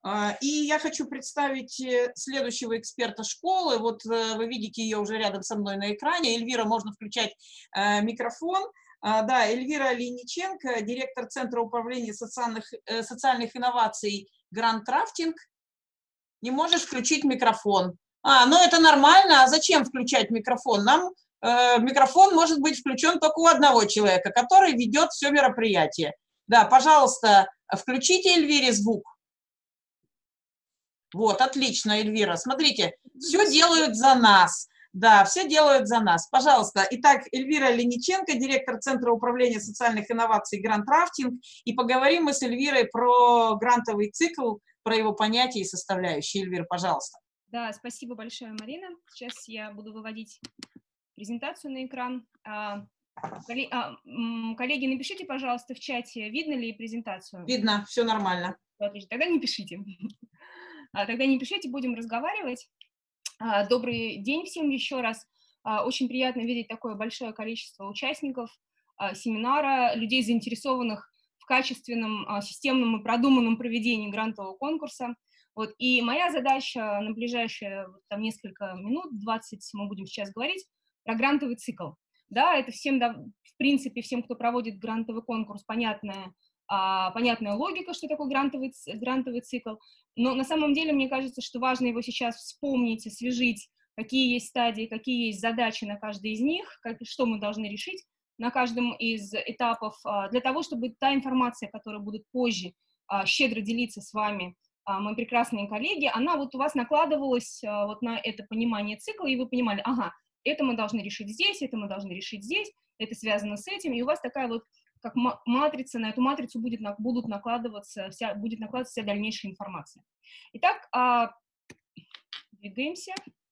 И я хочу представить следующего эксперта школы. Вот вы видите ее уже рядом со мной на экране. Эльвира, можно включать микрофон. Да, Эльвира Линиченко, директор Центра управления социальных инноваций Гранд Рафтинг. Не можешь включить микрофон. Ну это нормально. А зачем включать микрофон? Нам микрофон может быть включен только у одного человека, который ведет все мероприятие. Да, пожалуйста, включите Эльвире звук. Вот, отлично, Эльвира. Смотрите, все делают за нас. Да, все делают за нас. Пожалуйста. Итак, Эльвира Линиченко, директор Центра управления социальных инноваций Гранд Рафтинг. И поговорим мы с Эльвирой про грантовый цикл, про его понятия и составляющие. Эльвира, пожалуйста. Да, спасибо большое, Марина. Сейчас я буду выводить презентацию на экран. Коллеги, напишите, пожалуйста, в чате, видно ли презентацию? Видно, все нормально. Отлично, тогда не пишите. Тогда не пишите, будем разговаривать. Добрый день всем еще раз. Очень приятно видеть такое большое количество участников семинара, людей, заинтересованных в качественном, системном и продуманном проведении грантового конкурса. Вот. И моя задача на ближайшие там, несколько минут, 20 мы будем сейчас говорить, про грантовый цикл. Да, это всем, да, в принципе, всем, кто проводит грантовый конкурс, понятная логика, что такое грантовый цикл, но на самом деле мне кажется, что важно его сейчас вспомнить, освежить, какие есть стадии, какие есть задачи на каждой из них, что мы должны решить на каждом из этапов, для того, чтобы та информация, которая будет позже щедро делиться с вами, мои прекрасные коллеги, она вот у вас накладывалась вот на это понимание цикла, и вы понимали, ага, это мы должны решить здесь, это мы должны решить здесь, это связано с этим, и у вас такая вот как матрица, на эту матрицу будет накладываться вся дальнейшая информация. Итак, двигаемся.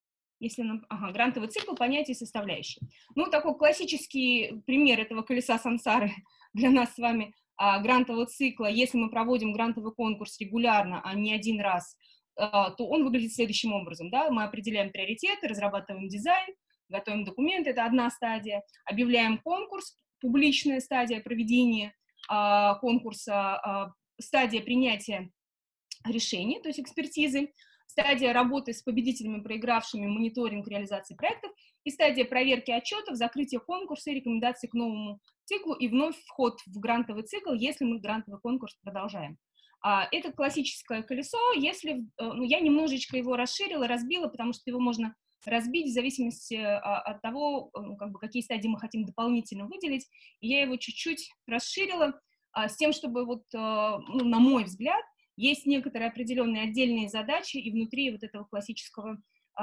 Грантовый цикл, понятия и составляющие. Ну, такой классический пример этого колеса сансары для нас с вами грантового цикла, если мы проводим грантовый конкурс регулярно, а не один раз, то он выглядит следующим образом. Да? Мы определяем приоритеты, разрабатываем дизайн, готовим документы, это одна стадия, объявляем конкурс, публичная стадия проведения конкурса, стадия принятия решений, то есть экспертизы, стадия работы с победителями, проигравшими, мониторинг реализации проектов, и стадия проверки отчетов, закрытие конкурса и рекомендаций к новому циклу, и вновь вход в грантовый цикл, если мы грантовый конкурс продолжаем. Это классическое колесо, если, я немножечко его расширила, разбила, потому что его можно разбить в зависимости от того, какие стадии мы хотим дополнительно выделить, и я его чуть-чуть расширила с тем, чтобы, на мой взгляд, есть некоторые определенные отдельные задачи и внутри вот этого классического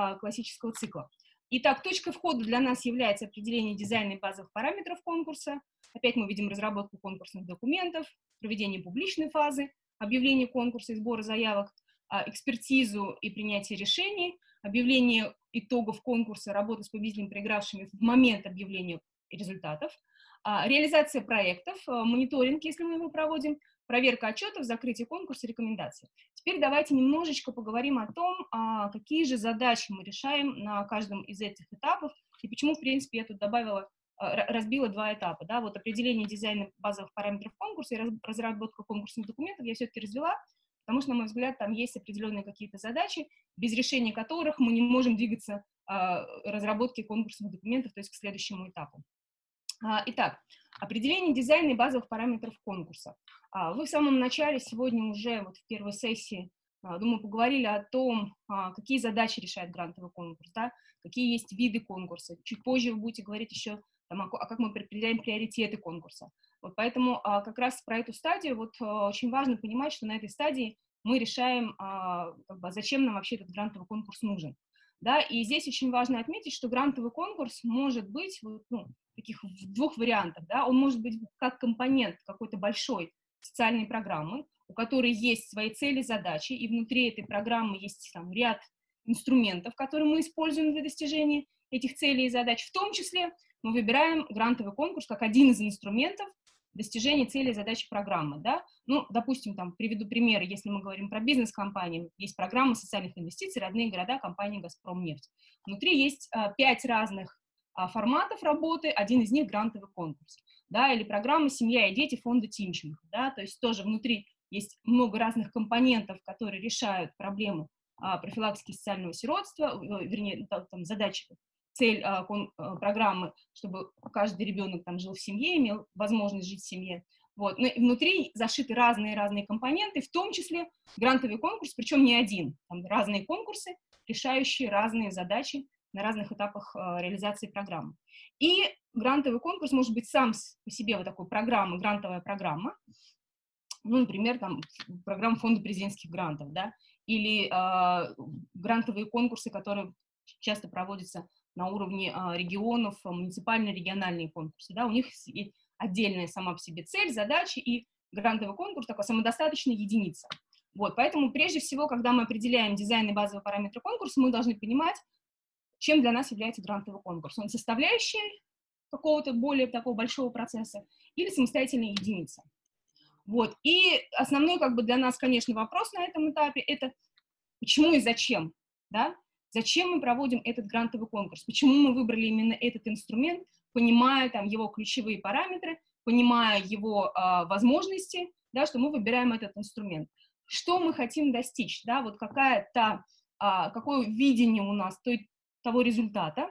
цикла. Итак, точкой входа для нас является определение дизайна и базовых параметров конкурса. Опять мы видим разработку конкурсных документов, проведение публичной фазы, объявление конкурса и сбора заявок, экспертизу и принятие решений, объявление итогов конкурса, работа с победителями, проигравшими в момент объявления результатов, реализация проектов, мониторинг, если мы его проводим, проверка отчетов, закрытие конкурса, рекомендации. Теперь давайте немножечко поговорим о том, какие же задачи мы решаем на каждом из этих этапов, и почему, в принципе, я тут разбила два этапа. Да? Вот определение дизайна базовых параметров конкурса и разработка конкурсных документов я все-таки развела, потому что, на мой взгляд, там есть определенные какие-то задачи, без решения которых мы не можем двигаться разработки конкурсных документов, то есть к следующему этапу. Итак, определение дизайна и базовых параметров конкурса. Вы в самом начале сегодня уже в первой сессии, думаю, поговорили о том, какие задачи решает грантовый конкурс, да, какие есть виды конкурса. Чуть позже вы будете говорить еще, как мы определяем приоритеты конкурса. Вот поэтому как раз про эту стадию очень важно понимать, что на этой стадии мы решаем, зачем нам вообще этот грантовый конкурс нужен. Да, и здесь очень важно отметить, что грантовый конкурс может быть таких в двух вариантах. Да? Он может быть как компонент какой-то большой социальной программы, у которой есть свои цели, задачи, и внутри этой программы есть ряд инструментов, которые мы используем для достижения этих целей и задач. В том числе мы выбираем грантовый конкурс как один из инструментов достижения целей и задач программы. Да? Допустим, приведу примеры, если мы говорим про бизнес-компании, есть программа социальных инвестиций «Родные города» компании «Газпромнефть». Внутри есть 5 разных форматов работы, один из них грантовый конкурс, да, или программа «Семья и дети» фонда Тимченко, да, то есть тоже внутри есть много разных компонентов, которые решают проблему профилактики социального сиротства, вернее, там задача, цель программы, чтобы каждый ребенок там жил в семье, имел возможность жить в семье. Вот. Но внутри зашиты разные компоненты, в том числе грантовый конкурс, причем не один, там разные конкурсы, решающие разные задачи на разных этапах реализации программы. И грантовый конкурс может быть сам по себе вот такой программа, грантовая программа, ну, например, там, программа фонда президентских грантов, да, или грантовые конкурсы, которые часто проводятся на уровне регионов, муниципальные, региональные конкурсы, да, у них есть отдельная сама по себе цель, задачи, и грантовый конкурс такая самодостаточная единица. Вот, поэтому прежде всего, когда мы определяем дизайн и базовые параметры конкурса, мы должны понимать, чем для нас является грантовый конкурс. Он составляющий какого-то более такого большого процесса или самостоятельная единица. Вот. И основной как бы для нас, конечно, вопрос на этом этапе — это почему и зачем, да? Зачем мы проводим этот грантовый конкурс? Почему мы выбрали именно этот инструмент, понимая там его ключевые параметры, понимая его возможности, да, что мы выбираем этот инструмент. Что мы хотим достичь, да, вот какое видение у нас того результата,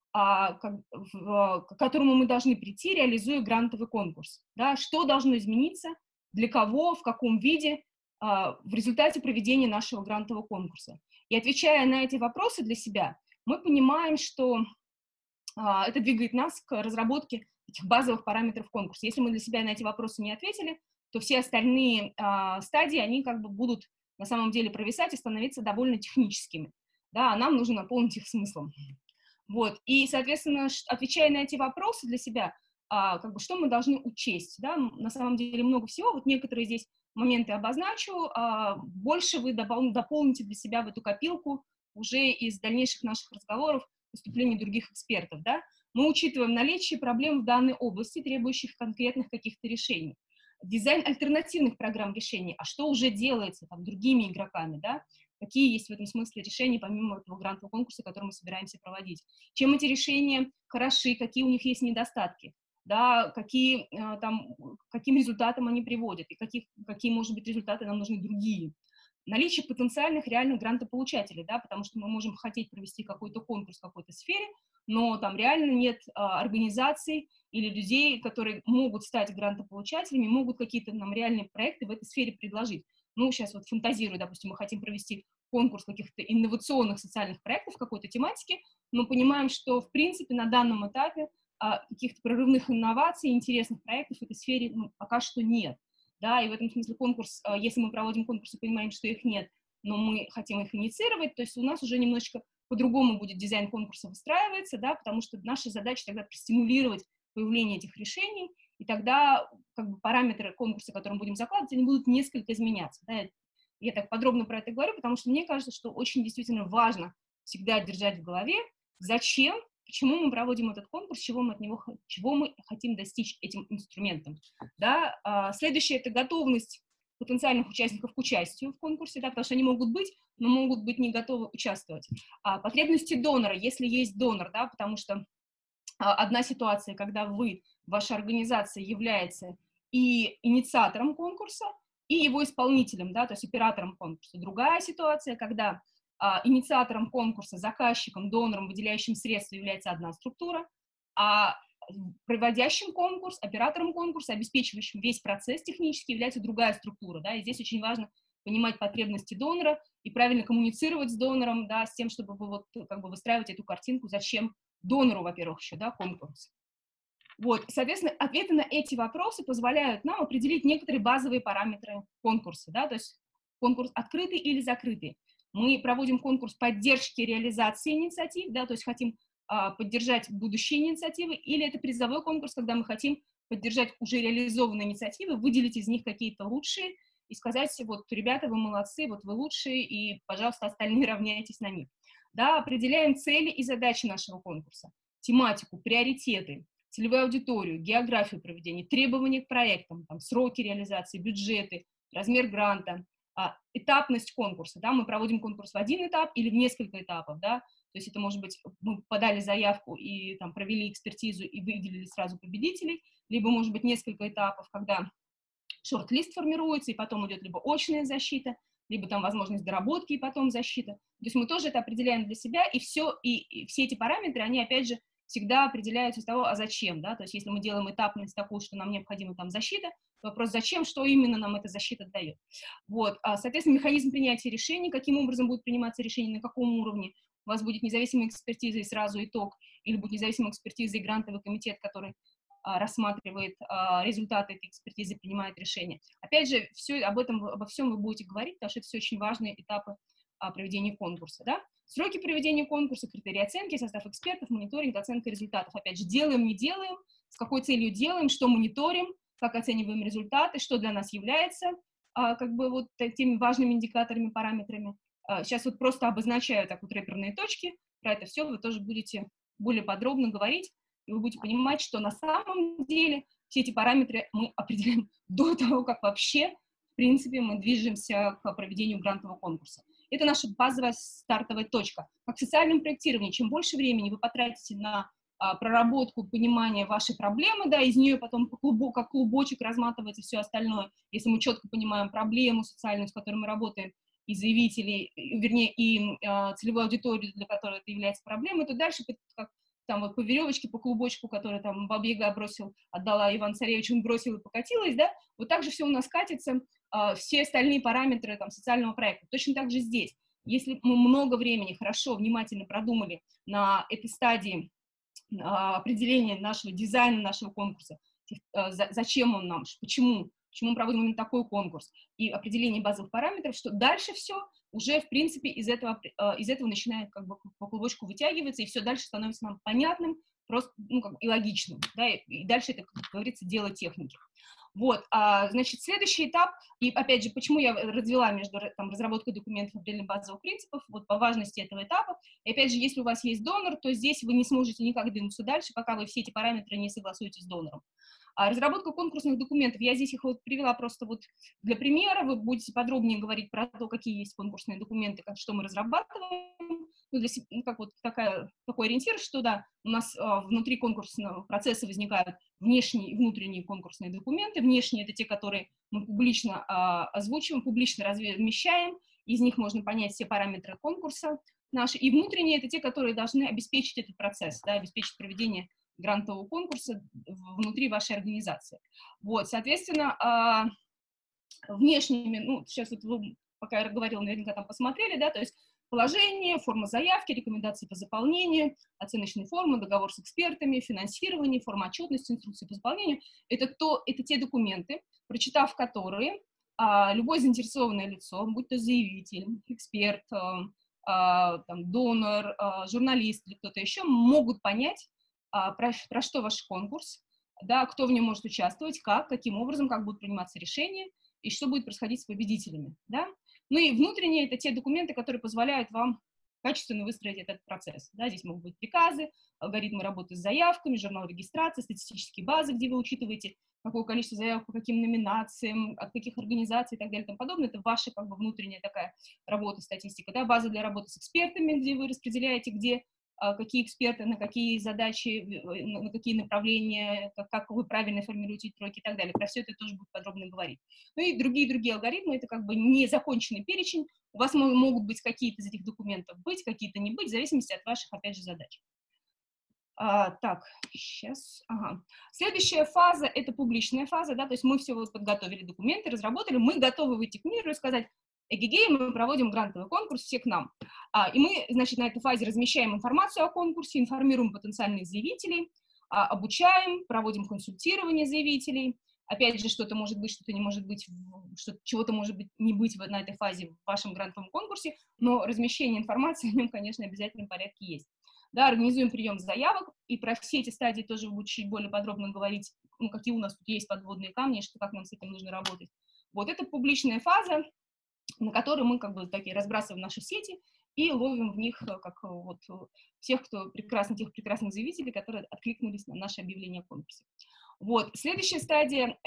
к которому мы должны прийти, реализуя грантовый конкурс, да, что должно измениться, для кого, в каком виде в результате проведения нашего грантового конкурса. И отвечая на эти вопросы для себя, мы понимаем, что это двигает нас к разработке этих базовых параметров конкурса. Если мы для себя на эти вопросы не ответили, то все остальные стадии, они как бы будут на самом деле провисать и становиться довольно техническими. Да, а нам нужно наполнить их смыслом. Вот. И, соответственно, отвечая на эти вопросы для себя, как бы, что мы должны учесть, да? На самом деле много всего, вот некоторые здесь моменты обозначу, больше вы дополните для себя в эту копилку уже из дальнейших наших разговоров, выступлений других экспертов, да? Мы учитываем наличие проблем в данной области, требующих конкретных каких-то решений. Дизайн альтернативных программ решений, а что уже делается там другими игроками, да? Какие есть в этом смысле решения, помимо этого грантового конкурса, который мы собираемся проводить. Чем эти решения хороши, какие у них есть недостатки, да, каким результатам они приводят, и какие, может быть, результаты нам нужны другие. Наличие потенциальных реальных грантополучателей, да, потому что мы можем хотеть провести какой-то конкурс в какой-то сфере, но там реально нет организаций или людей, которые могут стать грантополучателями, могут какие-то нам реальные проекты в этой сфере предложить. Ну, сейчас вот фантазирую, допустим, мы хотим провести конкурс каких-то инновационных социальных проектов в какой-то тематике, но понимаем, что, в принципе, на данном этапе каких-то прорывных инноваций, интересных проектов в этой сфере пока что нет. Да, и в этом смысле конкурс, если мы проводим конкурс и понимаем, что их нет, но мы хотим их инициировать, то есть у нас уже немножечко по-другому будет дизайн конкурса выстраиваться, да, потому что наша задача тогда простимулировать появление этих решений, и тогда как бы параметры конкурса, которые мы будем закладывать, они будут несколько изменяться. Да. Я так подробно про это говорю, потому что мне кажется, что очень действительно важно всегда держать в голове, зачем, почему мы проводим этот конкурс, чего мы хотим достичь этим инструментом. Да. Следующее — это готовность потенциальных участников к участию в конкурсе, да, потому что они могут быть, но могут быть не готовы участвовать. Потребности донора, если есть донор, да, потому что одна ситуация, когда ваша организация является и инициатором конкурса, и его исполнителем, да, то есть оператором конкурса. Другая ситуация, когда инициатором конкурса, заказчиком, донором, выделяющим средства является одна структура, а проводящим конкурс, оператором конкурса, обеспечивающим весь процесс технически является другая структура, да, и здесь очень важно понимать потребности донора и правильно коммуницировать с донором, да, с тем, чтобы вот, как бы выстраивать эту картинку, зачем донору, во-первых, еще, да, конкурс. Вот, соответственно, ответы на эти вопросы позволяют нам определить некоторые базовые параметры конкурса, да, то есть конкурс открытый или закрытый. Мы проводим конкурс поддержки реализации инициатив, да, то есть хотим поддержать будущие инициативы, или это призовой конкурс, когда мы хотим поддержать уже реализованные инициативы, выделить из них какие-то лучшие и сказать, вот, ребята, вы молодцы, вот вы лучшие, и, пожалуйста, остальные равняйтесь на них. Да, определяем цели и задачи нашего конкурса, тематику, приоритеты, целевую аудиторию, географию проведения, требования к проектам, там, сроки реализации, бюджеты, размер гранта, этапность конкурса, да, мы проводим конкурс в один этап или в несколько этапов, да, то есть это может быть, мы подали заявку и там провели экспертизу и выделили сразу победителей, либо может быть несколько этапов, когда шорт-лист формируется, и потом идет либо очная защита, либо там возможность доработки, и потом защита. То есть мы тоже это определяем для себя, и все эти параметры, они, опять же, всегда определяются из того, а зачем, да, то есть если мы делаем этапность такую, что нам необходима там защита, вопрос, зачем, что именно нам эта защита дает. Вот, соответственно, механизм принятия решений, каким образом будет приниматься решение, на каком уровне, у вас будет независимая экспертиза и сразу итог, или будет независимая экспертиза и грантовый комитет, который рассматривает результаты этой экспертизы, принимает решение. Опять же, обо всем вы будете говорить, потому что это все очень важные этапы проведения конкурса. Да? Сроки проведения конкурса, критерии оценки, состав экспертов, мониторинг, оценка результатов. Опять же, делаем, не делаем, с какой целью делаем, что мониторим, как оцениваем результаты, что для нас является как бы вот теми важными индикаторами, параметрами. Сейчас вот просто обозначаю так вот реперные точки, про это все вы тоже будете более подробно говорить, и вы будете понимать, что на самом деле все эти параметры мы определяем до того, как вообще, в принципе, мы движемся к проведению грантового конкурса. Это наша базовая стартовая точка. Как в социальном проектировании, чем больше времени вы потратите на проработку, понимание вашей проблемы, да, из нее потом как клубочек разматывается все остальное, если мы четко понимаем проблему социальную, с которой мы работаем, и заявителей, вернее, и целевую аудиторию, для которой это является проблемой, то дальше как там вот по веревочке, по клубочку, который там Баба-Яга бросил, отдала Иван Царевич, он бросил и покатилась, да, вот так же все у нас катится, все остальные параметры там социального проекта. Точно так же здесь. Если мы много времени хорошо, внимательно продумали на этой стадии определения нашего дизайна, нашего конкурса, зачем он нам, почему мы проводим именно такой конкурс, и определение базовых параметров, что дальше все уже, в принципе, из этого начинает как бы по клубочку вытягиваться, и все дальше становится нам понятным, просто, ну, как бы и логичным, да, и дальше это, как говорится, дело техники. Вот, значит, следующий этап, и опять же, почему я развела между там, разработкой документов определенных базовых принципов, вот по важности этого этапа, и опять же, если у вас есть донор, то здесь вы не сможете никак двинуться дальше, пока вы все эти параметры не согласуете с донором. Разработка конкурсных документов, я здесь их вот привела просто вот для примера, вы будете подробнее говорить про то, какие есть конкурсные документы, что мы разрабатываем, ну, как вот такой ориентир, что да, у нас внутри конкурсного процесса возникают внешние и внутренние конкурсные документы. Внешние — это те, которые мы публично озвучиваем, публично размещаем, из них можно понять все параметры конкурса наши, и внутренние — это те, которые должны обеспечить этот процесс, да, обеспечить проведение грантового конкурса внутри вашей организации. Вот, соответственно, внешними, ну, сейчас вот вы, пока я говорила, наверняка там посмотрели, да, то есть положение, форма заявки, рекомендации по заполнению, оценочные формы, договор с экспертами, финансирование, форма отчетности, инструкции по заполнению. Это те документы, прочитав которые, любое заинтересованное лицо, будь то заявитель, эксперт, там, донор, журналист или кто-то еще, могут понять, про что ваш конкурс, да, кто в нем может участвовать, каким образом, как будут приниматься решения и что будет происходить с победителями. Да? Ну и внутренние — это те документы, которые позволяют вам качественно выстроить этот процесс. Да? Здесь могут быть приказы, алгоритмы работы с заявками, журнал регистрации, статистические базы, где вы учитываете, какое количество заявок по каким номинациям, от каких организаций и так далее и тому подобное. Это ваша как бы внутренняя такая работа, статистика. Да? База для работы с экспертами, где вы распределяете, где какие эксперты, на какие задачи, на какие направления, как вы правильно формируете сроки и так далее. Про все это тоже будет подробно говорить. Ну и другие алгоритмы, это как бы незаконченный перечень. У вас могут быть какие-то из этих документов быть, какие-то не быть, в зависимости от ваших, опять же, задач. Так, сейчас. Ага. Следующая фаза — это публичная фаза, да, то есть мы все вот подготовили документы, разработали, мы готовы выйти к миру и сказать: эгегей, мы проводим грантовый конкурс, все к нам. И мы, значит, на этой фазе размещаем информацию о конкурсе, информируем потенциальных заявителей, обучаем, проводим консультирование заявителей. Опять же, что-то может быть, что-то не может быть, чего-то может быть не быть на этой фазе в вашем грантовом конкурсе, но размещение информации о нем, конечно, в обязательном порядке есть. Да, организуем прием заявок, и про все эти стадии тоже будет чуть более подробно говорить, ну, какие у нас тут есть подводные камни, как нам с этим нужно работать. Вот это публичная фаза, на которые мы как бы такие разбрасываем наши сети и ловим в них как вот тех прекрасных заявителей, которые откликнулись на наше объявление о конкурсе. Вот. Следующая стадия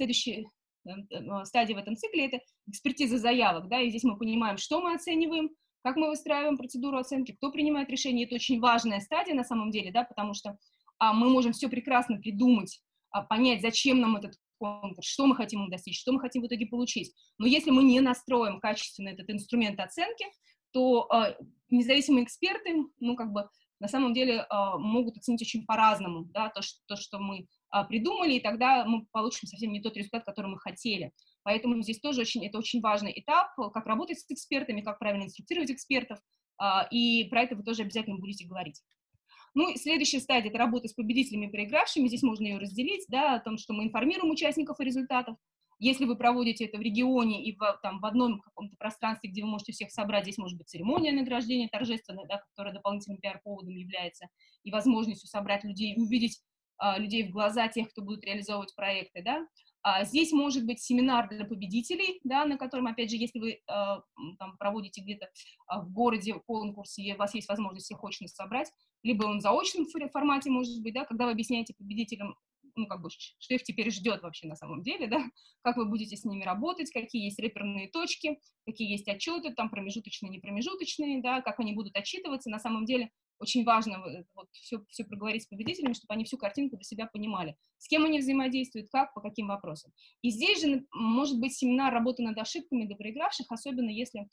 в этом цикле — это экспертиза заявок, да, и здесь мы понимаем, что мы оцениваем, как мы выстраиваем процедуру оценки, кто принимает решение. Это очень важная стадия на самом деле, да, потому что мы можем все прекрасно придумать, понять, зачем нам этот конкурс, что мы хотим им достичь, что мы хотим в итоге получить. Но если мы не настроим качественно этот инструмент оценки, то независимые эксперты, ну, как бы, на самом деле могут оценить очень по-разному, да, то, что мы придумали, и тогда мы получим совсем не тот результат, который мы хотели. Поэтому здесь тоже это очень важный этап, как работать с экспертами, как правильно инструктировать экспертов, и про это вы тоже обязательно будете говорить. Ну, и следующая стадия — это работа с победителями и проигравшими. Здесь можно ее разделить, да, о том, что мы информируем участников о результатах. Если вы проводите это в регионе и в одном каком-то пространстве, где вы можете всех собрать, здесь может быть церемония награждения торжественная, да, которая дополнительным пиар-поводом является, и возможностью собрать людей, увидеть людей в глаза тех, кто будет реализовывать проекты, да. Здесь может быть семинар для победителей, да, на котором, опять же, если вы там проводите где-то в городе конкурс, и у вас есть возможность всех очно собрать, либо он в заочном формате, может быть, да, когда вы объясняете победителям, ну, как бы, что их теперь ждет вообще на самом деле, да, как вы будете с ними работать, какие есть реперные точки, какие есть отчеты, там, промежуточные, непромежуточные, да, как они будут отчитываться. На самом деле очень важно вот все проговорить с победителями, чтобы они всю картинку для себя понимали, с кем они взаимодействуют, как, по каким вопросам. И здесь же может быть семинар работы над ошибками для проигравших, особенно если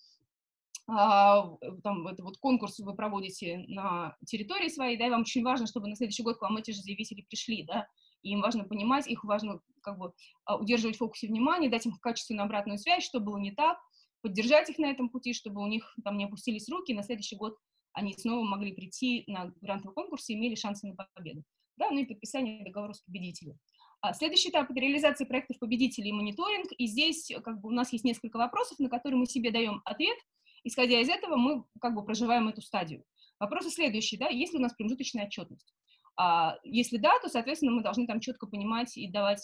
там, это вот конкурс вы проводите на территории своей, да, и вам очень важно, чтобы на следующий год к вам эти же заявители пришли, да, и им важно понимать, их важно как бы удерживать в фокусе внимания, дать им качественную обратную связь, что было не так, поддержать их на этом пути, чтобы у них там не опустились руки, и на следующий год они снова могли прийти на грантовый конкурс и имели шансы на победу, да, ну и подписание договора с победителем. Следующий этап — это реализация проектов победителей и мониторинг, и здесь как бы у нас есть несколько вопросов, на которые мы себе даем ответ. Исходя из этого, мы как бы проживаем эту стадию. Вопрос следующий, да, есть ли у нас промежуточная отчетность? Если да, то, соответственно, мы должны там четко понимать и давать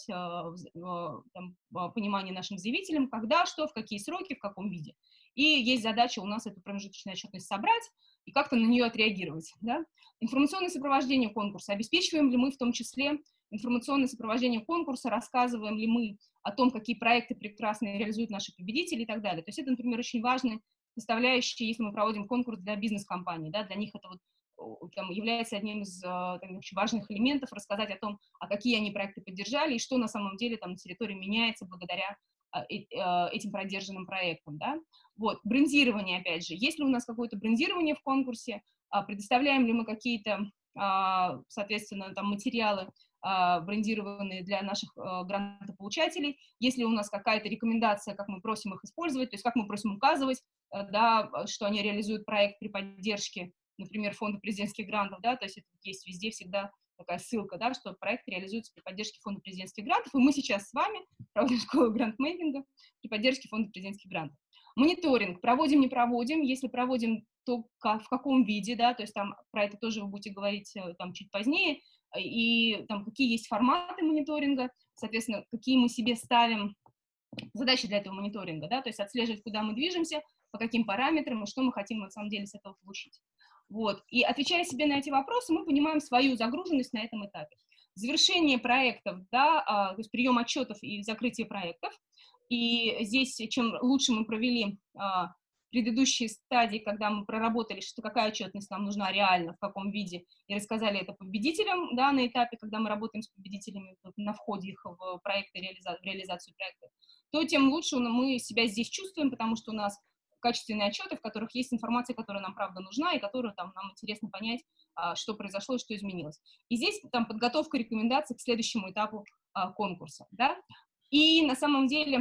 понимание нашим заявителям, когда, что, в какие сроки, в каком виде. И есть задача у нас эту промежуточную отчетность собрать и как-то на нее отреагировать. Да? Информационное сопровождение конкурса. Обеспечиваем ли мы в том числе информационное сопровождение конкурса, рассказываем ли мы о том, какие проекты прекрасно реализуют наши победители и так далее. То есть это, например, очень важный составляющие, если мы проводим конкурс для бизнес-компаний, да, для них это вот, там, является одним из там, очень важных элементов, рассказать о том, какие они проекты поддержали и что на самом деле там на территории меняется благодаря этим продержанным проектам, да. Вот, брендирование, опять же, есть ли у нас какое-то брендирование в конкурсе, предоставляем ли мы какие-то, соответственно, там материалы, брендированные для наших грантополучателей, есть ли у нас какая-то рекомендация, как мы просим их использовать, то есть как мы просим указывать, да, что они реализуют проект при поддержке, например, фонда президентских грантов, да, то есть это есть везде всегда такая ссылка, да, что проект реализуется при поддержке фонда президентских грантов, и мы сейчас с вами проводим школу грантмейкинга при поддержке фонда президентских грантов. Мониторинг. Проводим, не проводим, если проводим, то в каком виде, да, то есть там про это тоже вы будете говорить там чуть позднее, и там какие есть форматы мониторинга, соответственно, какие мы себе ставим задачи для этого мониторинга, да, то есть отслеживать, куда мы движемся, по каким параметрам и что мы хотим на самом деле с этого получить. Вот. И отвечая себе на эти вопросы, мы понимаем свою загруженность на этом этапе. Завершение проектов, да, то есть прием отчетов и закрытие проектов. И здесь, чем лучше мы провели предыдущие стадии, когда мы проработали, что какая отчетность нам нужна реально, в каком виде, и рассказали это победителям, да, на этапе, когда мы работаем с победителями на входе их в проекты, в реализацию проекта, то тем лучше мы себя здесь чувствуем, потому что у нас качественные отчеты, в которых есть информация, которая нам правда нужна, и которую там нам интересно понять, что произошло и что изменилось. И здесь там подготовка рекомендаций к следующему этапу конкурса, да. И на самом деле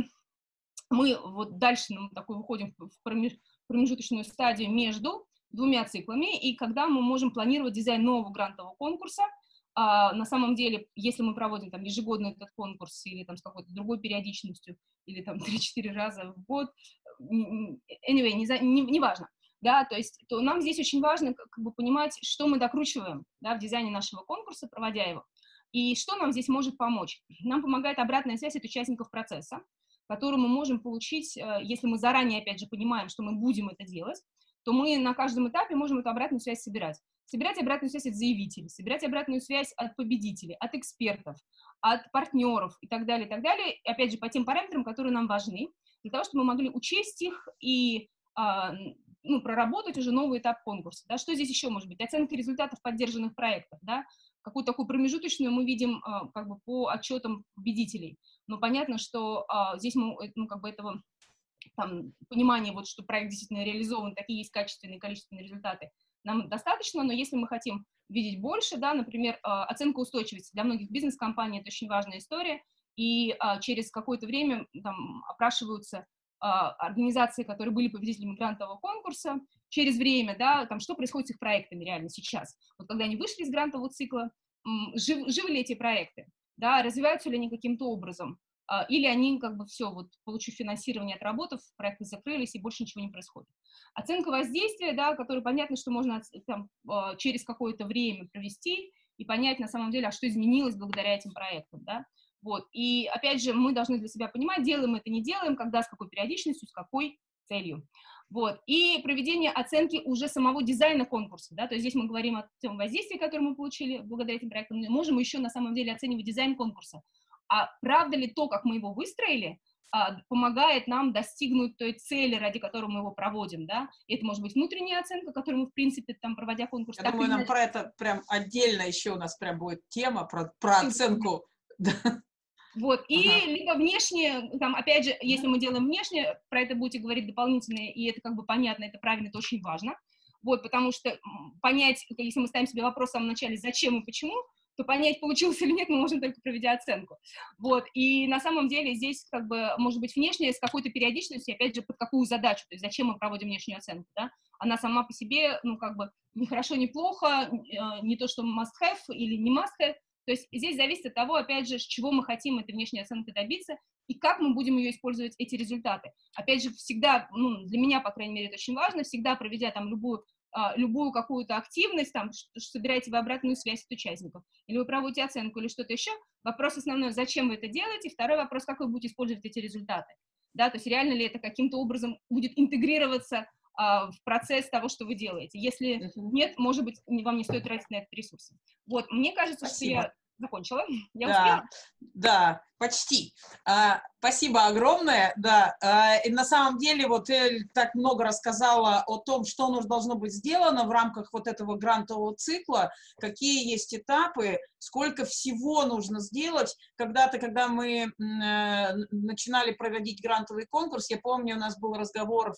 мы вот дальше такой выходим в промежуточную стадию между двумя циклами, и когда мы можем планировать дизайн нового грантового конкурса. На самом деле, если мы проводим там ежегодно этот конкурс или там с какой-то другой периодичностью, или там 3-4 раза в год, anyway, не важно, да, то есть то нам здесь очень важно как бы понимать, что мы докручиваем, да, в дизайне нашего конкурса, проводя его, и что нам здесь может помочь. Нам помогает обратная связь от участников процесса, которую мы можем получить, если мы заранее, опять же, понимаем, что мы будем это делать, то мы на каждом этапе можем эту обратную связь собирать. Собирать обратную связь от заявителей, собирать обратную связь от победителей, от экспертов, от партнеров и так далее, и опять же, по тем параметрам, которые нам важны, для того, чтобы мы могли учесть их и проработать уже новый этап конкурса. Да? Что здесь еще может быть? Оценка результатов поддержанных проектов, да? какую-то такую промежуточную мы видим как бы по отчетам победителей. Но понятно, что здесь мы, ну, как бы этого там, понимания, вот, что проект действительно реализован, такие есть качественные, количественные результаты, нам достаточно, но если мы хотим видеть больше, да, например, оценка устойчивости для многих бизнес-компаний — это очень важная история, и через какое-то время там опрашиваются организации, которые были победителями грантового конкурса, через время, да, там, что происходит с их проектами реально сейчас. Вот когда они вышли из грантового цикла, живы ли эти проекты, да, развиваются ли они каким-то образом, или они как бы все, вот, получив финансирование, отработав, проекты закрылись, и больше ничего не происходит. Оценка воздействия, да, которую понятно, что можно там, через какое-то время провести и понять на самом деле, а что изменилось благодаря этим проектам, да. Вот. И опять же, мы должны для себя понимать, делаем это, не делаем, когда, с какой периодичностью, с какой целью. Вот. И проведение оценки уже самого дизайна конкурса, да, то есть здесь мы говорим о том воздействии, которое мы получили благодаря этим проектам, но можем еще на самом деле оценивать дизайн конкурса. А правда ли то, как мы его выстроили, помогает нам достигнуть той цели, ради которой мы его проводим, да? И это может быть внутренняя оценка, которую мы, в принципе, там, проводя конкурс... Я думаю, нам про это прям отдельно еще у нас прям будет тема про оценку. Вот, и либо внешне, там, опять же, если мы делаем внешне, про это будете говорить дополнительно, и это как бы понятно, это правильно, это очень важно, вот, потому что понять, если мы ставим себе вопрос в самом начале, зачем и почему, то понять, получилось или нет, мы можем только проведя оценку. Вот, и на самом деле здесь как бы может быть внешняя с какой-то периодичностью, опять же, под какую задачу, то есть зачем мы проводим внешнюю оценку, да? Она сама по себе, ну, как бы, не хорошо, не плохо, не то, что must-have или не must-have, то есть здесь зависит от того, опять же, с чего мы хотим этой внешней оценкой добиться и как мы будем ее использовать, эти результаты. Опять же, всегда, ну, для меня, по крайней мере, это очень важно, всегда проведя там любую какую-то активность, там, собираете вы обратную связь от участников, или вы проводите оценку, или что-то еще, вопрос основной, зачем вы это делаете, второй вопрос, как вы будете использовать эти результаты, да, то есть реально ли это каким-то образом будет интегрироваться в процесс того, что вы делаете. Если нет, может быть, вам не стоит тратить на это ресурсы. Вот, мне кажется, Спасибо. что я закончила. Я успела? Да, почти. Спасибо огромное. Да, и на самом деле вот Эль так много рассказала о том, что должно быть сделано в рамках вот этого грантового цикла, какие есть этапы, сколько всего нужно сделать. Когда-то, когда мы начинали проводить грантовый конкурс, я помню, у нас был разговор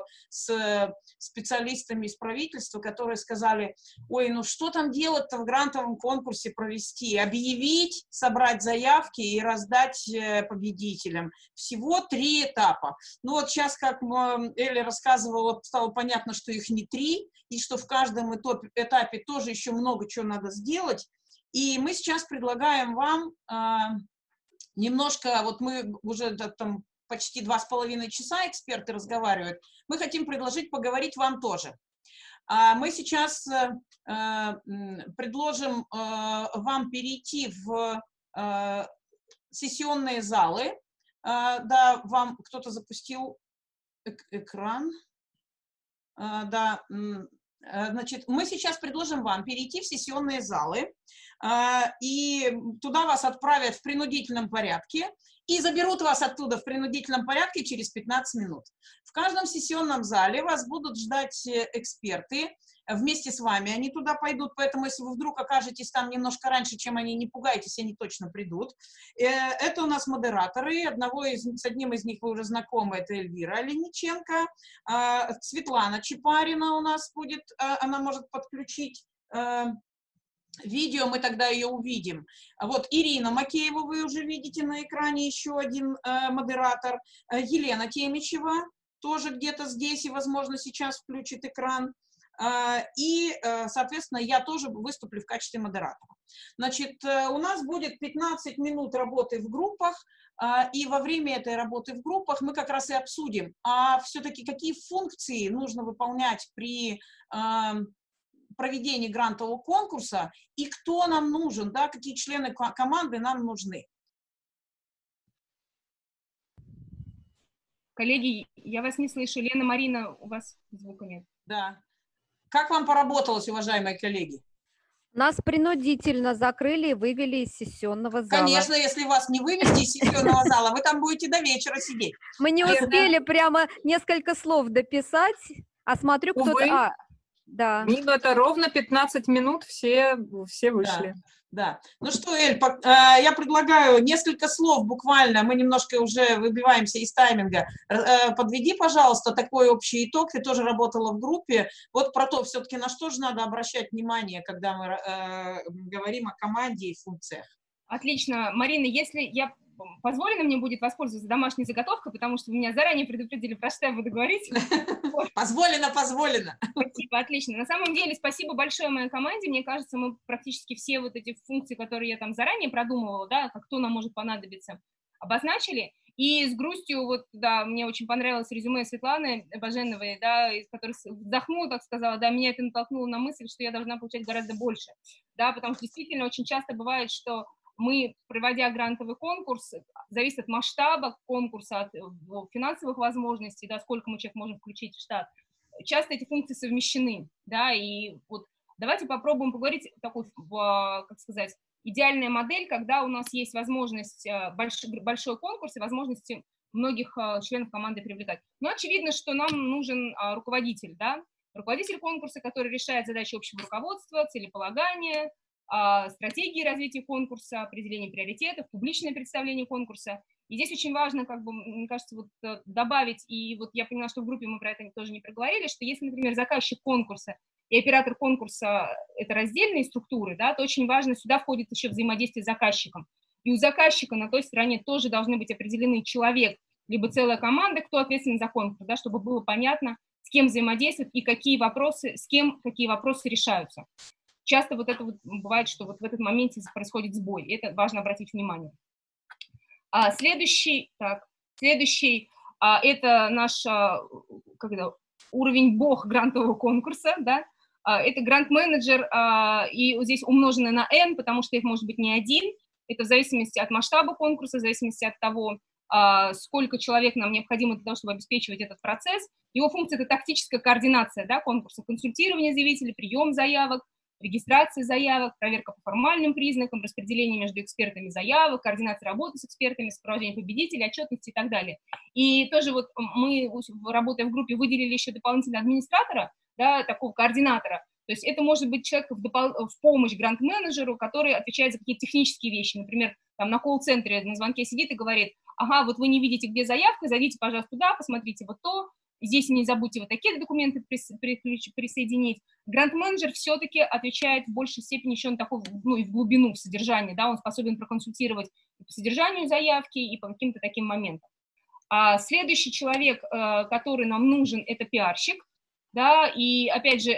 с специалистами из правительства, которые сказали: ой, ну что там делать-то в грантовом конкурсе провести? Объявить, собрать заявки и раздать победителям. Всего 3 этапа. Ну вот сейчас, как Эля рассказывала, стало понятно, что их не 3, и что в каждом этапе тоже еще много чего надо сделать. И мы сейчас предлагаем вам немножко, вот мы уже там почти 2,5 часа эксперты разговаривают, мы хотим предложить поговорить вам тоже. Мы сейчас предложим вам перейти в сессионные залы. Да, вам кто-то запустил экран. Да, значит, мы сейчас предложим вам перейти в сессионные залы, и туда вас отправят в принудительном порядке, и заберут вас оттуда в принудительном порядке через 15 минут. В каждом сессионном зале вас будут ждать эксперты, вместе с вами они туда пойдут, поэтому если вы вдруг окажетесь там немножко раньше, чем они, не пугайтесь, они точно придут. Это у нас модераторы, с одним из них вы уже знакомы, это Эльвира Линиченко, Светлана Чапарина у нас будет, она может подключить видео, мы тогда ее увидим. Вот Ирина Макеева вы уже видите на экране, еще один модератор, Елена Темичева тоже где-то здесь и, возможно, сейчас включит экран. И, соответственно, я тоже выступлю в качестве модератора. Значит, у нас будет 15 минут работы в группах, и во время этой работы в группах мы как раз и обсудим, все-таки какие функции нужно выполнять при проведении грантового конкурса и кто нам нужен, да, какие члены команды нам нужны. Коллеги, я вас не слышу. Лена, Марина, у вас звука нет. Да. Как вам поработалось, уважаемые коллеги? Нас принудительно закрыли и вывели из сессионного зала. Конечно, если вас не вывести из сессионного зала, вы там будете до вечера сидеть. Мы не успели прямо несколько слов дописать, а смотрю, кто-то... Да. Минута ровно 15 минут, все вышли. Да. Ну что, Эль, я предлагаю несколько слов буквально, мы немножко уже выбиваемся из тайминга. Подведи, пожалуйста, такой общий итог, ты тоже работала в группе, вот про то все-таки на что же надо обращать внимание, когда мы говорим о команде и функциях. Отлично. Марина, если позволено мне будет воспользоваться домашней заготовкой, потому что вы меня заранее предупредили, про что я буду говорить. Позволено, позволено. Спасибо, отлично. На самом деле, спасибо большое моей команде. Мне кажется, мы практически все вот эти функции, которые я там заранее продумывала, да, кто нам может понадобиться, обозначили. И с грустью, вот, да, мне очень понравилось резюме Светланы Баженовой, да, из которой вздохнула, так сказала, да, меня это натолкнуло на мысль, что я должна получать гораздо больше, да, потому что действительно очень часто бывает, что мы, проводя грантовый конкурс, зависит от масштаба конкурса, от финансовых возможностей, да, сколько мы человек можем включить в штат. Часто эти функции совмещены, да, и вот давайте попробуем поговорить такой, как сказать, идеальная модель, когда у нас есть возможность большой конкурс и возможности многих членов команды привлекать. Но очевидно, что нам нужен руководитель, да, руководитель конкурса, который решает задачи общего руководства, целеполагания, стратегии развития конкурса, определение приоритетов, публичное представление конкурса. И здесь очень важно, как бы, мне кажется, вот добавить, и вот я поняла, что в группе мы про это тоже не проговорили, что если, например, заказчик конкурса и оператор конкурса – это раздельные структуры, да, то очень важно, сюда входит еще взаимодействие с заказчиком. И у заказчика на той стороне тоже должны быть определены человек, либо целая команда, кто ответственен за конкурс, да, чтобы было понятно, с кем взаимодействовать и какие вопросы, с кем какие вопросы решаются. Часто вот это вот бывает, что вот в этот момент происходит сбой, и это важно обратить внимание. Следующий, это наш уровень бог грантового конкурса, да, это грант-менеджер, и здесь умноженное на N, потому что их может быть не один, это в зависимости от масштаба конкурса, в зависимости от того, сколько человек нам необходимо для того, чтобы обеспечивать этот процесс. Его функция – это тактическая координация, да, конкурса, консультирование заявителей, прием заявок, регистрация заявок, проверка по формальным признакам, распределение между экспертами заявок, координация работы с экспертами, сопровождение победителей, отчетности и так далее. И тоже вот мы, работая в группе, выделили еще дополнительного администратора, да, такого координатора. То есть это может быть человек в помощь грант-менеджеру, который отвечает за какие-то технические вещи. Например, там на колл-центре на звонке сидит и говорит: ага, вот вы не видите, где заявка, зайдите, пожалуйста, туда, посмотрите вот то, здесь не забудьте вот такие документы присоединить. Грант-менеджер все-таки отвечает в большей степени еще на такую, ну, и в глубину, в содержание, да, он способен проконсультировать и по содержанию заявки, и по каким-то таким моментам. А следующий человек, который нам нужен, это пиарщик, да, и опять же,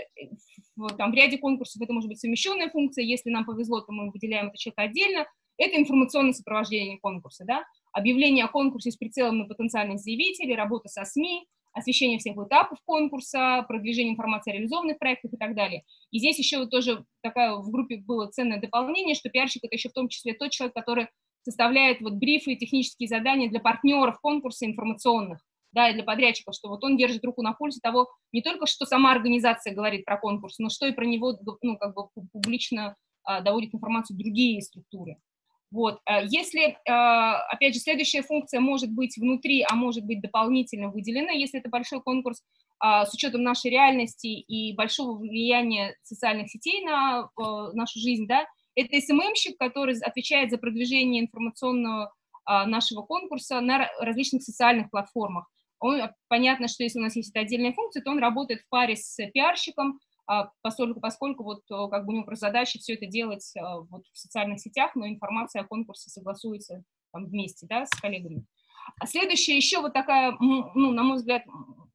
в ряде конкурсов это может быть совмещенная функция, если нам повезло, то мы выделяем это человека отдельно. Это информационное сопровождение конкурса, да, объявление о конкурсе с прицелом на потенциальных заявителей, работа со СМИ, освещение всех этапов конкурса, продвижение информации о реализованных проектах и так далее. И здесь еще вот тоже в группе было ценное дополнение, что пиарщик – это еще в том числе тот человек, который составляет вот брифы и технические задания для партнеров конкурса информационных, да, и для подрядчиков, что вот он держит руку на пульсе того, не только что сама организация говорит про конкурс, но что и про него, ну, как бы публично доводит информацию другие структуры. Вот. Если, опять же, следующая функция может быть внутри, а может быть дополнительно выделена, если это большой конкурс, с учетом нашей реальности и большого влияния социальных сетей на нашу жизнь, да, это СММщик, который отвечает за продвижение информационного нашего конкурса на различных социальных платформах. Понятно, что если у нас есть эта отдельная функция, то он работает в паре с пиарщиком, поскольку вот как бы у него просто задача все это делать вот в социальных сетях, но информация о конкурсе согласуется там вместе, да, с коллегами. А следующая еще вот такая, ну, на мой взгляд,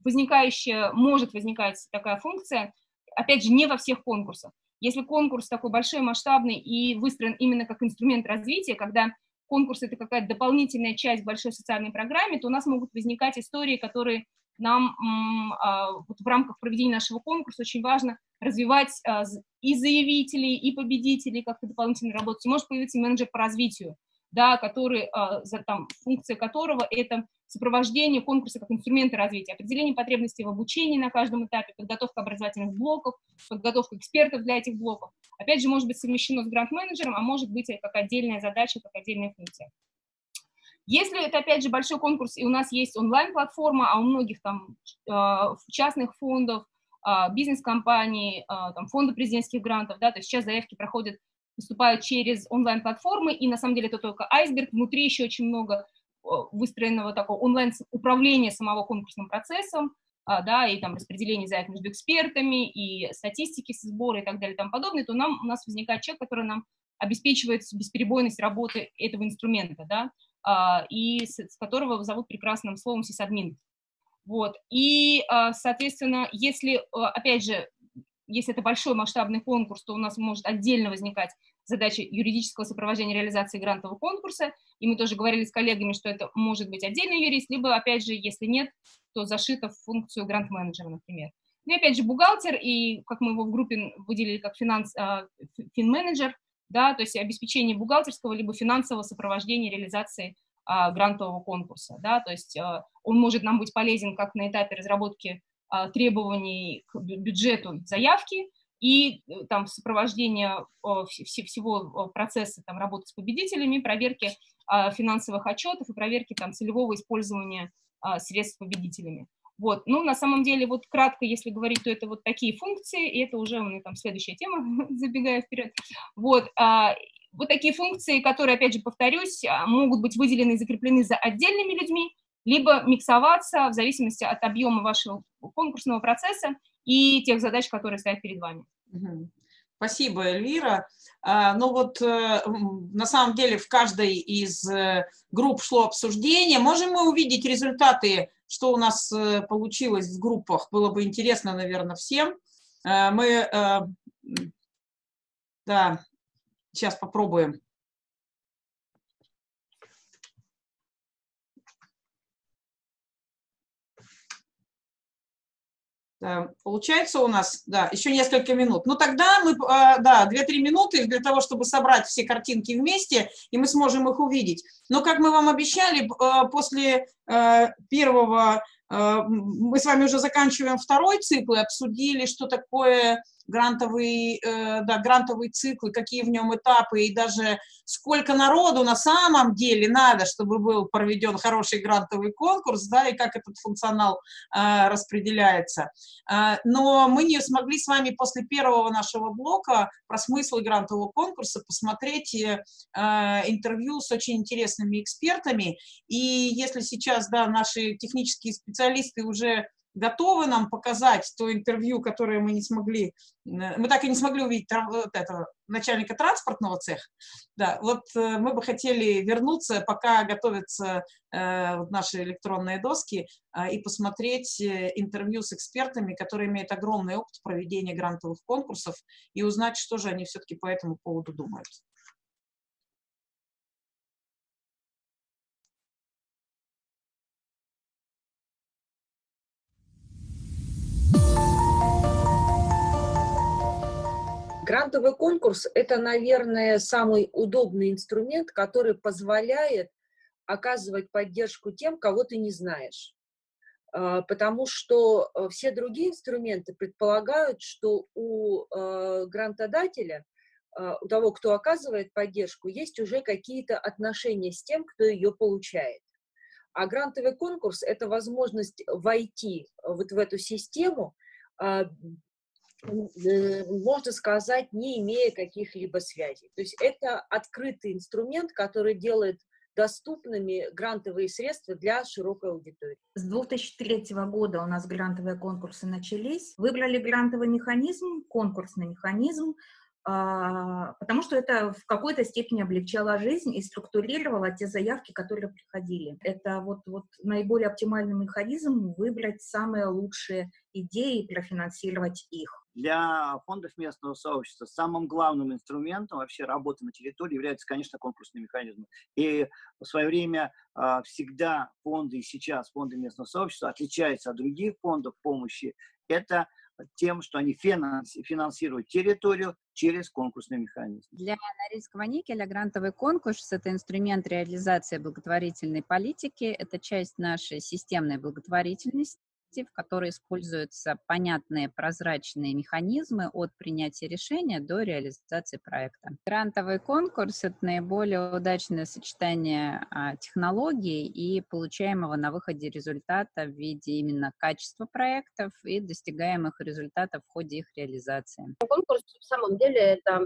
может возникать такая функция, опять же, не во всех конкурсах. Если конкурс такой большой, масштабный и выстроен именно как инструмент развития, когда конкурс – это какая-то дополнительная часть большой социальной программе, то у нас могут возникать истории, которые нам вот в рамках проведения нашего конкурса очень важно развивать и заявителей, и победителей, как-то дополнительно работать. И может появиться менеджер по развитию, да, который, функция которого – это сопровождение конкурса как инструмента развития, определение потребностей в обучении на каждом этапе, подготовка образовательных блоков, подготовка экспертов для этих блоков. Опять же, может быть совмещено с грант-менеджером, а может быть как отдельная задача, как отдельная функция. Если это, опять же, большой конкурс, и у нас есть онлайн-платформа, а у многих там частных фондов, бизнес-компании, там, фонды президентских грантов, да, то есть сейчас заявки поступают через онлайн-платформы, и на самом деле это только айсберг, внутри еще очень много выстроенного такого онлайн-управления самого конкурсным процессом, да, и там распределение заявок между экспертами, и статистики сбора и так далее и тому подобное, то у нас возникает человек, который нам обеспечивает бесперебойность работы этого инструмента, да, и с которого зовут прекрасным словом сисадмин. Вот, и, соответственно, если, опять же, если это большой масштабный конкурс, то у нас может отдельно возникать задача юридического сопровождения реализации грантового конкурса, и мы тоже говорили с коллегами, что это может быть отдельный юрист, либо, опять же, если нет, то зашито в функцию грант-менеджера, например. Ну и, опять же, бухгалтер, и, как мы его в группе выделили, как фин-менеджер, да, то есть обеспечение бухгалтерского либо финансового сопровождения реализации грантового конкурса, да, то есть он может нам быть полезен как на этапе разработки требований к бюджету заявки и там сопровождение всего процесса там, работы с победителями, проверки финансовых отчетов и проверки там, целевого использования средств победителями. Вот. Ну, на самом деле, вот кратко, если говорить, то это вот такие функции, и это уже у меня там следующая тема, забегая вперед. Вот. Вот такие функции, которые, опять же, повторюсь, могут быть выделены и закреплены за отдельными людьми, либо миксоваться в зависимости от объема вашего конкурсного процесса и тех задач, которые стоят перед вами. Спасибо, Эльвира. Ну вот, на самом деле, в каждой из групп шло обсуждение. Можем мы увидеть результаты, что у нас получилось в группах? Было бы интересно, наверное, всем. Да, сейчас попробуем. Получается у нас, да, еще несколько минут. Ну, тогда мы, да, 2-3 минуты для того, чтобы собрать все картинки вместе, и мы сможем их увидеть. Но, как мы вам обещали, после первого, мы с вами уже заканчиваем второй цикл и обсудили, что такое грантовый цикл, какие в нем этапы, и даже сколько народу на самом деле надо, чтобы был проведен хороший грантовый конкурс, да, и как этот функционал распределяется. Но мы не смогли с вами после первого нашего блока про смыслы грантового конкурса посмотреть интервью с очень интересными экспертами. И если сейчас, да, наши технические специалисты уже готовы нам показать то интервью, которое мы так и не смогли увидеть этого начальника транспортного цеха. Да, вот мы бы хотели вернуться, пока готовятся наши электронные доски, и посмотреть интервью с экспертами, которые имеют огромный опыт проведения грантовых конкурсов, и узнать, что же они все-таки по этому поводу думают. Грантовый конкурс – это, наверное, самый удобный инструмент, который позволяет оказывать поддержку тем, кого ты не знаешь. Потому что все другие инструменты предполагают, что у грантодателя, у того, кто оказывает поддержку, есть уже какие-то отношения с тем, кто ее получает. А грантовый конкурс – это возможность войти вот в эту систему, можно сказать, не имея каких-либо связей. То есть это открытый инструмент, который делает доступными грантовые средства для широкой аудитории. С 2003 года у нас грантовые конкурсы начались. Выбрали грантовый механизм, конкурсный механизм, потому что это в какой-то степени облегчало жизнь и структурировало те заявки, которые приходили. Это вот наиболее оптимальный механизм — выбрать самые лучшие идеи и профинансировать их. Для фондов местного сообщества самым главным инструментом вообще работы на территории является, конечно, конкурсный механизм. И в свое время всегда фонды, и сейчас фонды местного сообщества отличаются от других фондов помощи. Это тем, что они финансируют территорию через конкурсный механизм. Для Норильского никеля грантовый конкурс – это инструмент реализации благотворительной политики, это часть нашей системной благотворительности. в которой используются понятные прозрачные механизмы от принятия решения до реализации проекта. Грантовый конкурс – это наиболее удачное сочетание технологий и получаемого на выходе результата в виде именно качества проектов и достигаемых результатов в ходе их реализации. Конкурс в самом деле это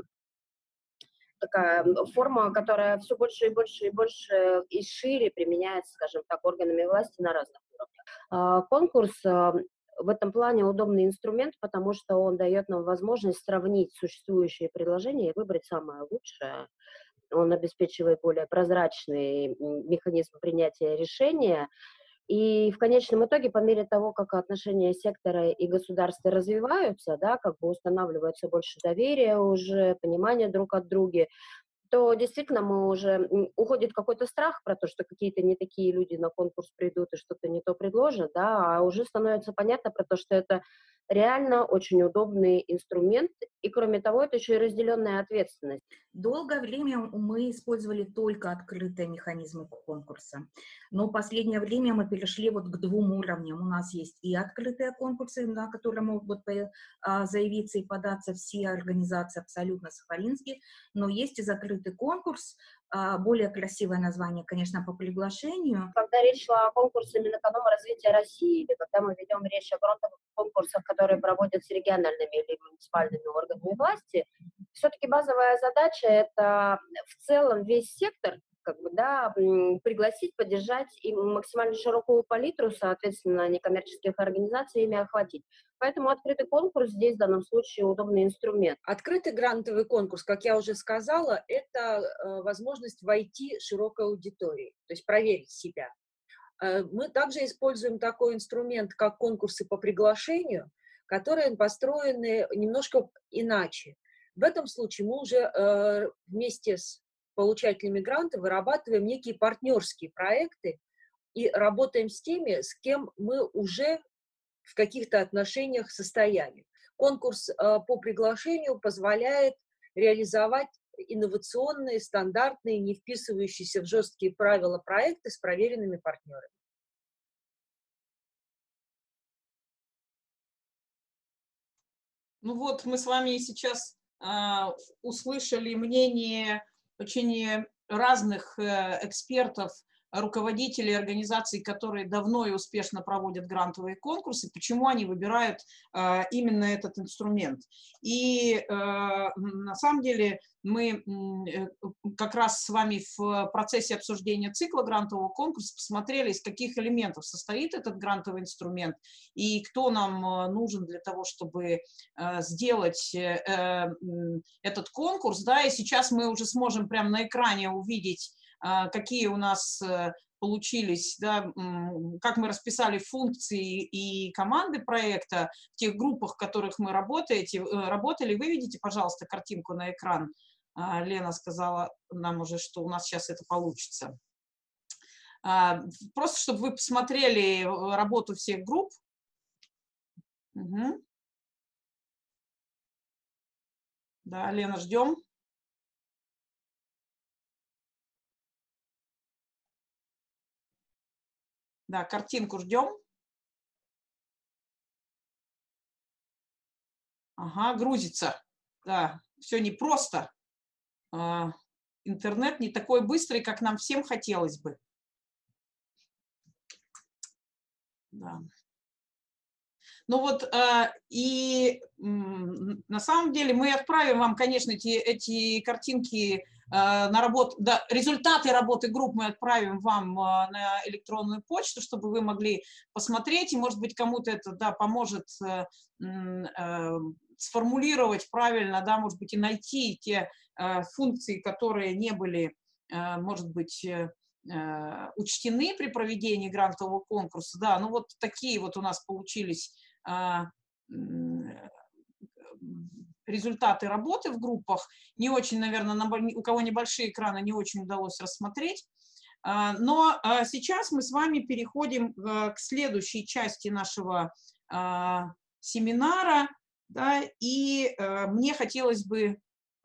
такая форма, которая все больше и больше и больше и шире применяется, скажем так, органами власти на разных уровнях. Конкурс в этом плане удобный инструмент, потому что он дает нам возможность сравнить существующие предложения и выбрать самое лучшее. Он обеспечивает более прозрачный механизм принятия решения. И в конечном итоге, по мере того, как отношения сектора и государства развиваются, да, как бы устанавливается больше доверия уже, понимания друг от друга, то действительно мы уже уходит какой-то страх про то, что какие-то не такие люди на конкурс придут и что-то не то предложат, да, а уже становится понятно про то, что это реально очень удобный инструмент, и кроме того, это еще и разделенная ответственность. Долгое время мы использовали только открытые механизмы конкурса, но в последнее время мы перешли вот к 2 уровням. У нас есть и открытые конкурсы, на которые могут заявиться и податься все организации абсолютно сахалинские, но есть и закрытый конкурс, более красивое название, конечно, по приглашению. Когда речь шла о конкурсе Минэкономразвития России, или когда мы ведем речь о грантовых конкурсах, которые проводятся региональными или муниципальными органами власти, все-таки базовая задача – это в целом весь сектор, как бы, да, пригласить, поддержать и максимально широкую палитру, соответственно, некоммерческих организаций ими охватить. Поэтому открытый конкурс здесь в данном случае удобный инструмент. Открытый грантовый конкурс, как я уже сказала, это возможность войти широкой аудитории, то есть проверить себя. Мы также используем такой инструмент, как конкурсы по приглашению, которые построены немножко иначе. В этом случае мы уже вместе с получателями гранта вырабатываем некие партнерские проекты и работаем с теми, с кем мы уже в каких-то отношениях состояли. Конкурс по приглашению позволяет реализовать инновационные, стандартные, не вписывающиеся в жесткие правила проекты с проверенными партнерами. Ну вот, мы с вами сейчас услышали мнение очень разных экспертов, руководителей организаций, которые давно и успешно проводят грантовые конкурсы, почему они выбирают именно этот инструмент. И на самом деле мы как раз с вами в процессе обсуждения цикла грантового конкурса посмотрели, из каких элементов состоит этот грантовый инструмент и кто нам нужен для того, чтобы сделать этот конкурс. Да, и сейчас мы уже сможем прямо на экране увидеть, какие у нас получились, да, как мы расписали функции и команды проекта в тех группах, в которых мы работали. Выведите, пожалуйста, картинку на экран. Лена сказала нам уже, что у нас сейчас это получится. Просто, чтобы вы посмотрели работу всех групп. Угу. Да, Лена, ждем. Да, картинку ждем. Ага, грузится. Да, все непросто. Интернет не такой быстрый, как нам всем хотелось бы. Да. Ну вот, и на самом деле мы отправим вам, конечно, эти картинки на работу, да, результаты работы групп мы отправим вам на электронную почту, чтобы вы могли посмотреть, и, может быть, кому-то это, да, поможет сформулировать правильно, да, может быть, и найти те функции, которые не были, может быть, учтены при проведении грантового конкурса. Да, ну вот такие вот у нас получились результаты работы в группах. Не очень, наверное, у кого небольшие экраны, не очень удалось рассмотреть. Но сейчас мы с вами переходим к следующей части нашего семинара. Да, и мне хотелось бы,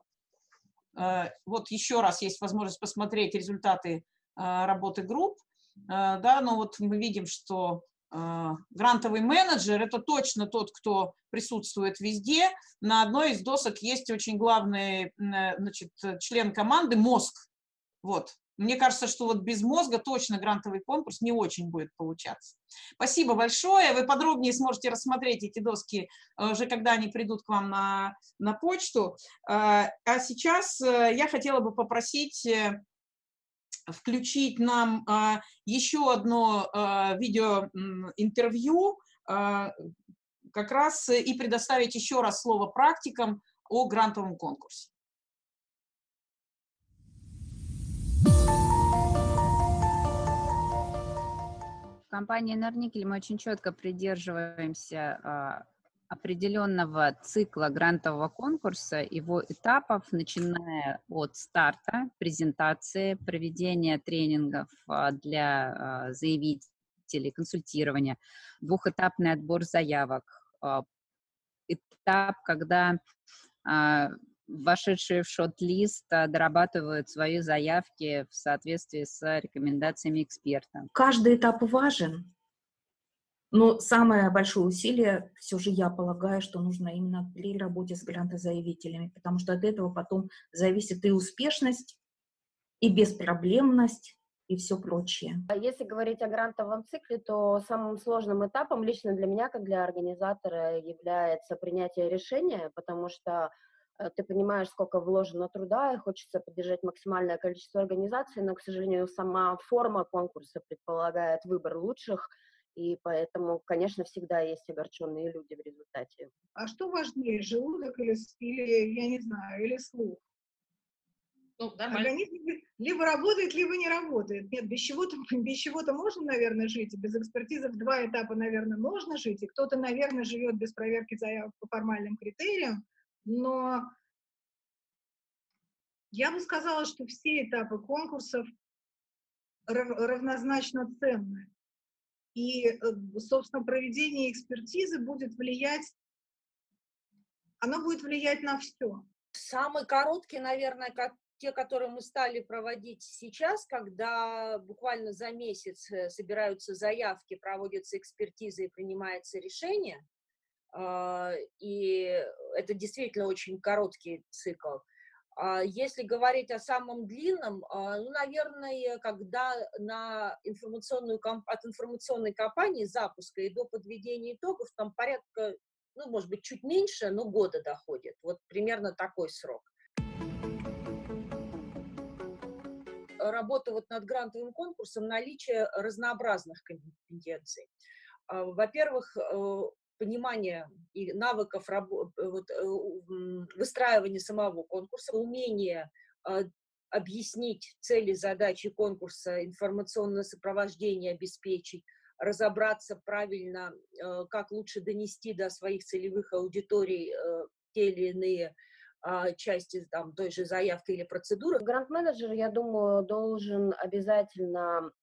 вот еще раз есть возможность посмотреть результаты работы групп. Да, но вот мы видим, что грантовый менеджер – это точно тот, кто присутствует везде. На одной из досок есть очень главный, значит, член команды – мозг. Вот. Мне кажется, что вот без мозга точно грантовый конкурс не очень будет получаться. Спасибо большое. Вы подробнее сможете рассмотреть эти доски уже, когда они придут к вам на почту. А сейчас я хотела бы попросить включить нам еще одно видеоинтервью, как раз и предоставить еще раз слово практикам о грантовом конкурсе. В компании «Норникель» мы очень четко придерживаемся определенного цикла грантового конкурса, его этапов, начиная от старта, презентации, проведения тренингов для заявителей, консультирования, двухэтапный отбор заявок, этап, когда вошедшие в шорт-лист дорабатывают свои заявки в соответствии с рекомендациями эксперта. Каждый этап важен, но самое большое усилие все же, я полагаю, что нужно именно при работе с грантозаявителями, потому что от этого потом зависит и успешность, и беспроблемность, и все прочее. Если говорить о грантовом цикле, то самым сложным этапом лично для меня, как для организатора, является принятие решения, потому что ты понимаешь, сколько вложено труда, и хочется поддержать максимальное количество организаций, но, к сожалению, сама форма конкурса предполагает выбор лучших, и поэтому, конечно, всегда есть огорченные люди в результате. А что важнее, желудок или я не знаю, или слух? Ну, нормально. Организм либо работает, либо не работает. Нет, без чего-то можно, наверное, жить, и без экспертизы в 2 этапа, наверное, можно жить, и кто-то, наверное, живет без проверки заявок по формальным критериям, но я бы сказала, что все этапы конкурсов равнозначно ценны. И, собственно, проведение экспертизы будет влиять, оно будет влиять на все. Самый короткий, наверное, как те, которые мы стали проводить сейчас, когда буквально за месяц собираются заявки, проводятся экспертизы и принимается решение. И это действительно очень короткий цикл. Если говорить о самом длинном, ну, наверное, когда от информационной кампании запуска и до подведения итогов там порядка, ну, может быть, чуть меньше, но года доходит. Вот примерно такой срок. Работа вот над грантовым конкурсом, наличие разнообразных компетенций. Во-первых, понимание и навыков выстраивания самого конкурса, умение объяснить цели, задачи конкурса, информационное сопровождение обеспечить, разобраться правильно, как лучше донести до своих целевых аудиторий те или иные части там, той же заявки или процедуры. Грант-менеджер, я думаю, должен обязательно,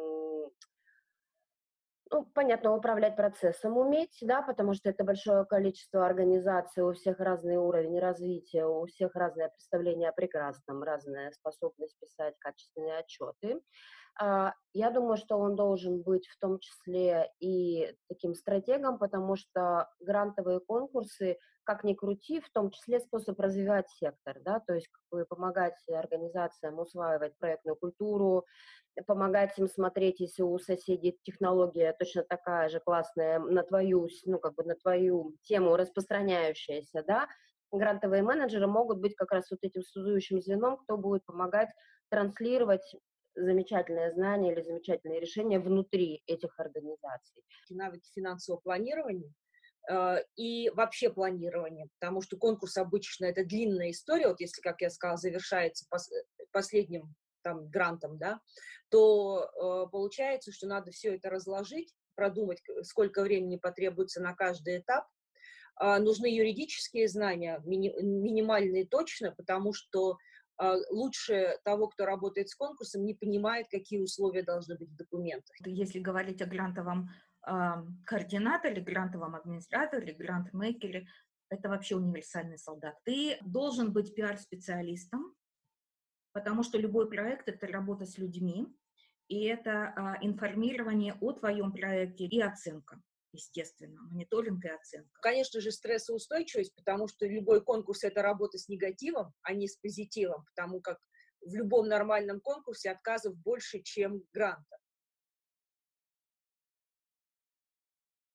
ну, понятно, управлять процессом уметь, да, потому что это большое количество организаций, у всех разный уровень развития, у всех разное представление о прекрасном, разная способность писать качественные отчеты. Я думаю, что он должен быть в том числе и таким стратегом, потому что грантовые конкурсы, как ни крути, в том числе способ развивать сектор, да, то есть как бы помогать организациям усваивать проектную культуру, помогать им смотреть, если у соседей технология точно такая же классная, на твою, ну, как бы на твою тему распространяющаяся, да, грантовые менеджеры могут быть как раз вот этим связующим звеном, кто будет помогать транслировать замечательные знания или замечательные решения внутри этих организаций. Навыки финансового планирования и вообще планирования, потому что конкурс обычно это длинная история, вот если, как я сказала, завершается последним там грантом, да, то получается, что надо все это разложить, продумать, сколько времени потребуется на каждый этап. Нужны юридические знания, минимальные точно, потому что лучше того, кто работает с конкурсом, не понимает, какие условия должны быть в документах. Если говорить о грантовом координаторе, грантовом администраторе, грант-мейкере, это вообще универсальный солдат. Ты должен быть пиар-специалистом, потому что любой проект — это работа с людьми, и это информирование о твоем проекте и оценка, естественно, мониторинг и оценка. Конечно же, стрессоустойчивость, потому что любой конкурс — это работа с негативом, а не с позитивом, потому как в любом нормальном конкурсе отказов больше, чем грантов.